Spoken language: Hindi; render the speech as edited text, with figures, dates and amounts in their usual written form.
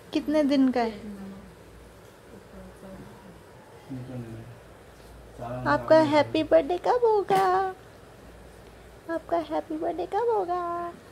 कितने दिन का है? आपका हैप्पी बर्थडे कब होगा? आपका हैप्पी बर्थडे कब होगा?